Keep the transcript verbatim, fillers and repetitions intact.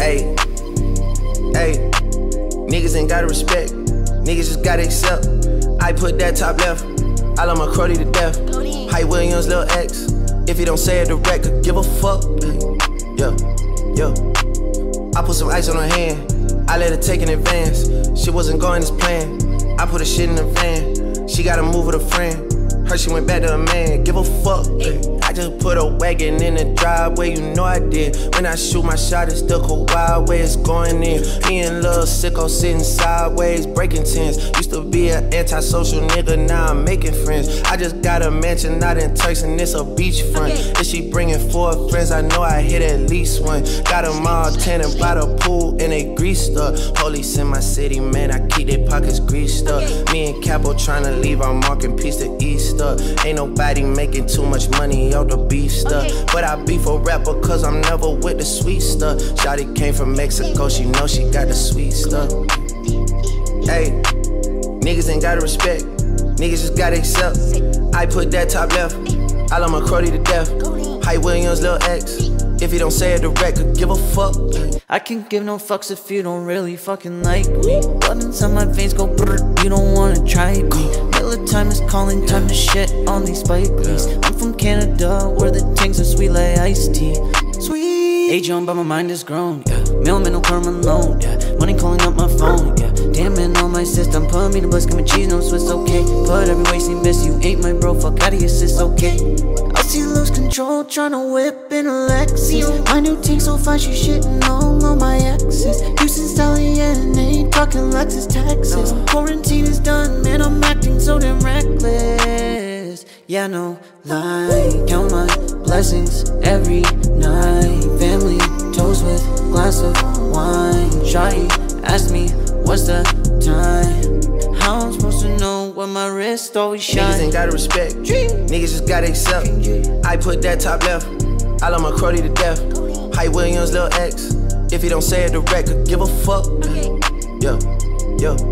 Ayy, ayy, niggas ain't gotta respect, niggas just gotta accept. I put that top left, I love my cruddy to death. Hype Williams, lil' X, if he don't say it direct, could give a fuck. Yeah, yeah. I put some ice on her hand, I let her take in advance. Shit wasn't going as planned, I put her shit in the van. She gotta move with a friend, heard she went back to a man, give a fuck. I just put a wagon in the driveway, you know I did. When I shoot my shot, it's still cold wild way it's going in. Me and lil' sicko sitting sideways, breaking tens. Used to be an antisocial nigga, now I'm making friends. I just got a mansion out in Turks and it's a beachfront. If she bringing four friends, I know I hit at least one. Got them all tanning by the pool and they greased up. Police in my city, man, I keep their pockets greased up. Me and Capo tryna leave our marking piece to Easter. Ain't nobody making too much money out the beef stuff. Okay. But I beef a rapper cause I'm never with the sweet stuff. Shawty came from Mexico, she know she got the sweet stuff. Hey, niggas ain't gotta respect, niggas just gotta accept. I put that top left, I love my cruddy to death. Hype Williams, lil' X, if he don't say it direct, could give a fuck. I can't give no fucks if you don't really fucking like me. Blood inside my veins go brrr, you don't wanna try me. Miller time is calling, time to shit on these spikes. I'm from Canada, where the tings are sweet like iced tea. Sweet. Age young, but my mind is grown, yeah. Mailman, no Karl Malone, yeah. Money calling up my phone, yeah. Damn it, on my system, put me the bus, give me cheese, no Swiss, okay. But every way seem miss, you ain't my bro, fuck out of your sis, okay. I see lose control, tryna whip in a Lexus. My new ting so fine, she shittin' all on my exes. Houston stallion, ain't talking Alexis Texas. Quarantine is done, man, I'm acting so damn reckless. Yeah, no lie, count my blessings every night. Family toast with glass of wine. Shawty asked me, what's the time? How I'm supposed to know when my wrist always shine? Niggas ain't gotta respect, niggas just gotta accept. I put that top left, I love my cruddy to death. Hype Williams, lil' X, if he don't say it direct, could give a fuck. Yeah, yeah.